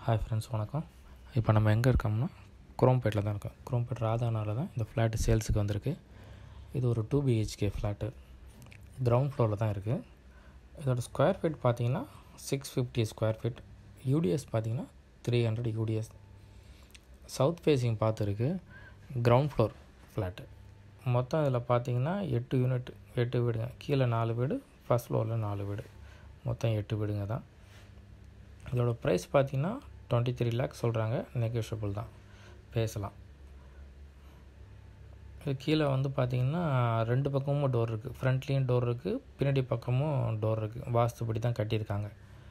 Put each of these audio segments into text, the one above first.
Hi friends, வணக்கம். இப்போ நம்ம எங்கே இருக்கோம்னா குரோம்பேட்டில் தான் இருக்கோம். குரோம்பேட் ராதானால தான் இந்த ஃப்ளாட்டு சேல்ஸுக்கு வந்திருக்கு. இது ஒரு 2 BHK ஃப்ளாட்டு, கிரவுண்ட் ஃப்ளோரில் தான் இருக்குது. இதோட ஸ்கொயர் ஃபீட் பார்த்திங்கன்னா 650 ஸ்கொயர் ஃபீட். யூடிஎஸ் பார்த்திங்கன்னா 300 யூடிஎஸ். சவுத் ஃபேஸிங் பார்த்துருக்கு. Ground floor flat. மொத்தம் இதில் பார்த்திங்கன்னா 8 யூனிட், 8 வீடுங்க. கீழே 4 வீடு, ஃபஸ்ட் ஃப்ளோரில் 4 வீடு, மொத்தம் 8 வீடுங்க தான். இதோட ப்ரைஸ் பார்த்திங்கன்னா 23 lakhs சொல்கிறாங்க. நெகோஷியபிள் தான், பேசலாம். இது கீழே வந்து பார்த்திங்கன்னா 2 பக்கமும் டோர் இருக்குது. ஃப்ரண்ட்லேயும் டோர் இருக்குது, பின்னாடி பக்கமும் டோர் இருக்குது. வாஸ்துப்படி தான் கட்டியிருக்காங்க.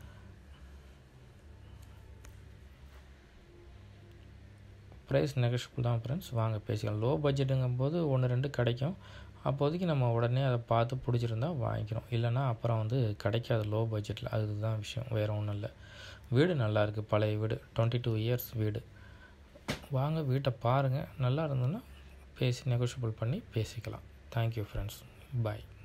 ப்ரைஸ் நெகோஷியபிள் தான் ஃப்ரெண்ட்ஸ், வாங்க பேசிக்கலாம். லோ பட்ஜெட்டுங்கும் போது 1-2 கிடைக்கும். அப்போதைக்கு நம்ம உடனே அதை பார்த்து பிடிச்சிருந்தா வாங்கிக்கிறோம். இல்லைனா அப்புறம் வந்து கிடைக்காது லோ பட்ஜெட்டில். அதுதான் விஷயம், வேறு ஒன்றும் இல்லை. வீடு நல்லாயிருக்கு, பழைய வீடு, 22 years வீடு. வாங்க வீட்டை பாருங்கள். நல்லா இருந்ததுன்னா பேசி நெகோஷியபிள் பண்ணி பேசிக்கலாம். தேங்க்யூ ஃப்ரெண்ட்ஸ், பாய்.